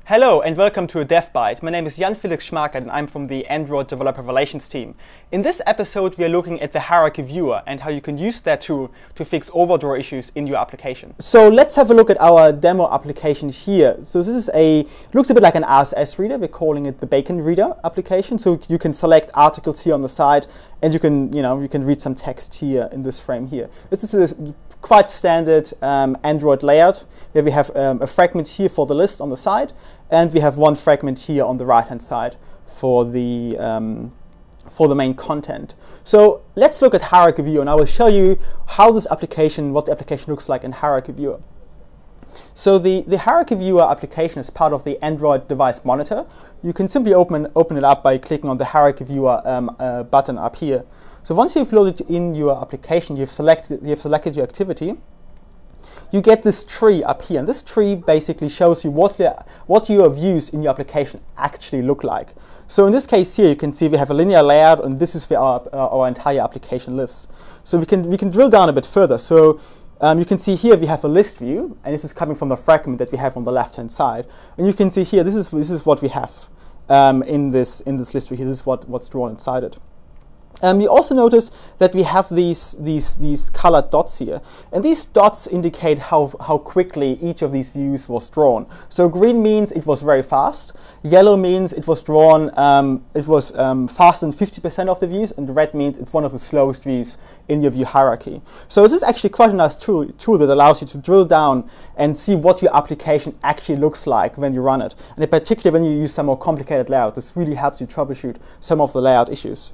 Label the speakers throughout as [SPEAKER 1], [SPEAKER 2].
[SPEAKER 1] Hello and welcome to DevBytes. My name is Jan-Felix Schmarkert and I'm from the Android Developer Relations team. In this episode we are looking at the hierarchy viewer and how you can use that tool to fix overdraw issues in your application. So let's have a look at our demo application here. So this is looks a bit like an RSS reader. We're calling it the Bacon Reader application. So you can select articles here on the side and you can read some text here in this frame here. This is a quite standard Android layout where we have a fragment here for the list on the side, and we have one fragment here on the right hand side for the main content. So let's look at hierarchy viewer, and I will show you how what the application looks like in hierarchy viewer. So the hierarchy viewer application is part of the Android device monitor. You can simply open it up by clicking on the hierarchy viewer button up here. So once you've loaded in your application, you've selected your activity, you get this tree up here, and this tree basically shows you what your views in your application actually look like. So in this case here, you can see we have a linear layout, and this is where our entire application lives. So we can drill down a bit further. So you can see here we have a list view, and this is coming from the fragment that we have on the left-hand side. And you can see here this is what we have in this list view here. This is what's drawn inside it. You also notice that we have these colored dots here, and these dots indicate how quickly each of these views was drawn. So green means it was very fast, yellow means it was drawn faster than 50% of the views, and red means it's one of the slowest views in your view hierarchy. So this is actually quite a nice tool that allows you to drill down and see what your application actually looks like when you run it. And in particular when you use some more complicated layout, this really helps you troubleshoot some of the layout issues.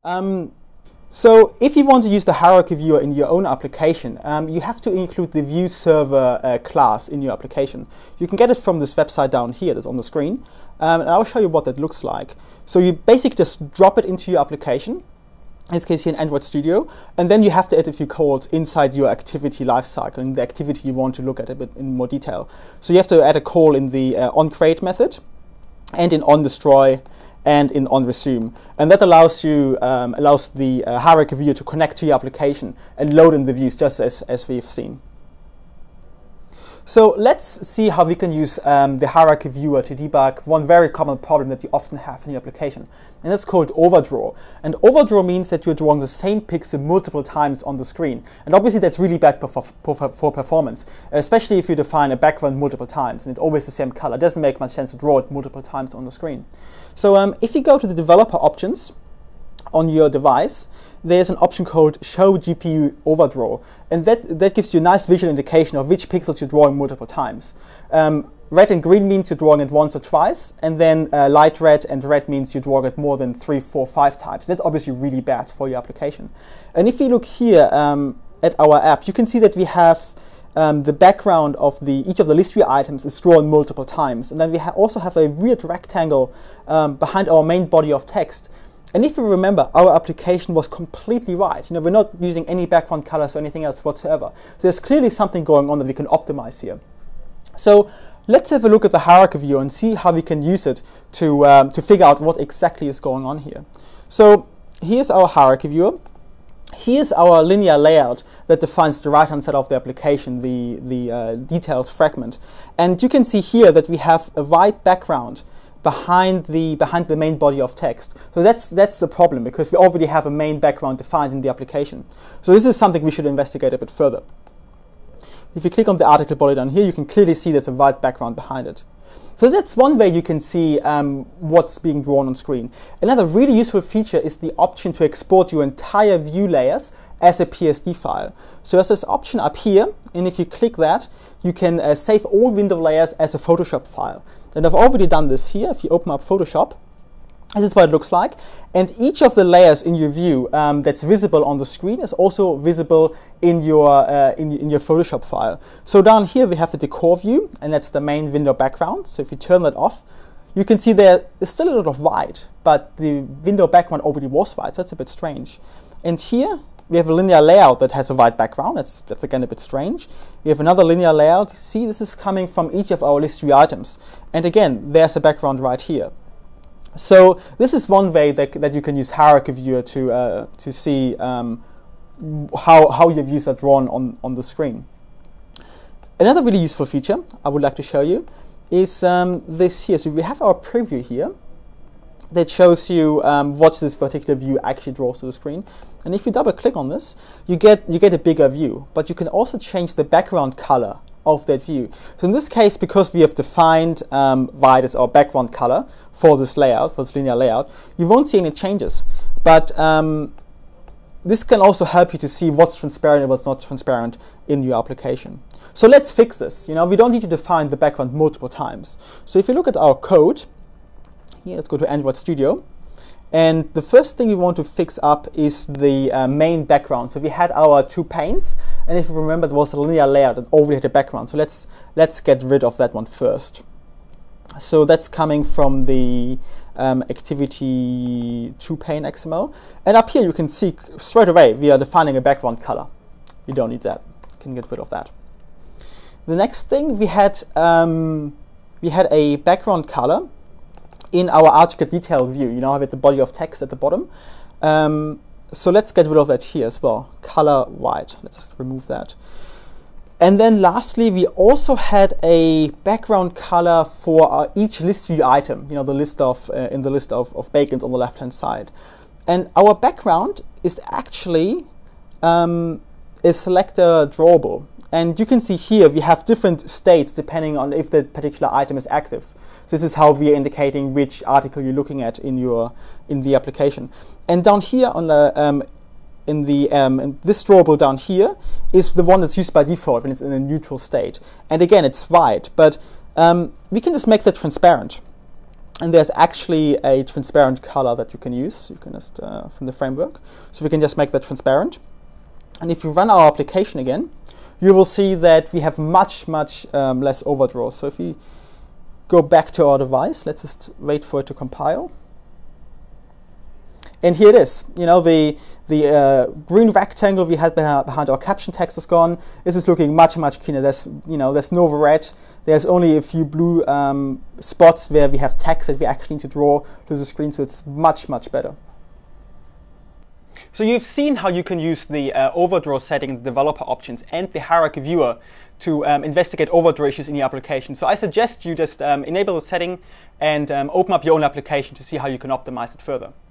[SPEAKER 1] So if you want to use the hierarchy viewer in your own application, you have to include the view server class in your application. You can get it from this website down here that's on the screen, and I'll show you what that looks like. So you basically just drop it into your application, in this case here in Android Studio, and then you have to add a few calls inside your activity lifecycle and the activity you want to look at a bit in more detail. So you have to add a call in the onCreate method and in onDestroy and in onResume, and that allows the hierarchy viewer to connect to your application and load in the views just as we've seen. So let's see how we can use the hierarchy viewer to debug one very common problem that you often have in your application, and that's called overdraw. And overdraw means that you're drawing the same pixel multiple times on the screen, and obviously that's really bad for performance, especially if you define a background multiple times and it's always the same color. It doesn't make much sense to draw it multiple times on the screen. So if you go to the developer options on your device, there's an option called Show GPU Overdraw, and that gives you a nice visual indication of which pixels you're drawing multiple times. Red and green means you're drawing it once or twice, and then light red and red means you're drawing it more than 3, 4, 5 times. That's obviously really bad for your application. And if you look here at our app, you can see that we have the background of each of the list view items is drawn multiple times, and then we also have a weird rectangle behind our main body of text. And if you remember, our application was completely right. We're not using any background colors or anything else whatsoever. So there's clearly something going on that we can optimize here. So let's have a look at the hierarchy viewer and see how we can use it to figure out what exactly is going on here. So here's our hierarchy viewer. Here's our linear layout that defines the right-hand side of the application, the details fragment. And you can see here that we have a white background behind the main body of text. So that's the problem, because we already have a main background defined in the application. So this is something we should investigate a bit further. If you click on the article body down here, you can clearly see there's a white background behind it. So that's one way you can see what's being drawn on screen. Another really useful feature is the option to export your entire view layers as a PSD file. So there's this option up here, and if you click that, you can save all window layers as a Photoshop file. And I've already done this here. If you open up Photoshop, this is what it looks like. And each of the layers in your view that's visible on the screen is also visible in your Photoshop file. So down here we have the decor view, and that's the main window background. So if you turn that off, you can see there is still a lot of white, but the window background already was white, so that's a bit strange. And here we have a linear layout that has a white background. That's again a bit strange. We have another linear layout. See, this is coming from each of our list view items. And again, there's a background right here. So this is one way that you can use hierarchy viewer to see how your views are drawn on the screen. Another really useful feature I would like to show you is this here. So we have our preview here that shows you what this particular view actually draws to the screen. And if you double click on this, you get a bigger view, but you can also change the background color of that view. So in this case, because we have defined white as our background color for this layout, for this linear layout, you won't see any changes. But this can also help you to see what's transparent and what's not transparent in your application. So let's fix this. You know, we don't need to define the background multiple times. So if you look at our code, here, let's go to Android Studio. And the first thing we want to fix up is the main background. So we had our two panes, and if you remember, there was a linear layout that already had a background. So let's get rid of that one first. So that's coming from the activity 2 pane XML. And up here you can see straight away we are defining a background color. You don't need that. You can get rid of that. The next thing we had a background color in our article detail view. You now have the body of text at the bottom. So let's get rid of that here as well. Color white. Let's just remove that. And then lastly, we also had a background color for each list view item. You know, the list of in the list of bacons on the left-hand side. And our background is actually a selector drawable. And you can see here we have different states depending on if the particular item is active. So this is how we are indicating which article you're looking at in the application. And down here on the in this drawable down here is the one that's used by default when it's in a neutral state. And again, it's white, but we can just make that transparent. And there's actually a transparent color that you can use. You can just from the framework. So we can just make that transparent. And if you run our application again, you will see that we have much less overdraw. So if we go back to our device, let's just wait for it to compile. And here it is. You know, the green rectangle we had behind our caption text is gone. This is looking much cleaner. There's no red. There's only a few blue spots where we have text that we actually need to draw to the screen. So it's much better. So you've seen how you can use the overdraw setting, the developer options, and the hierarchy viewer to investigate overdraw issues in your application. So I suggest you just enable the setting and open up your own application to see how you can optimize it further.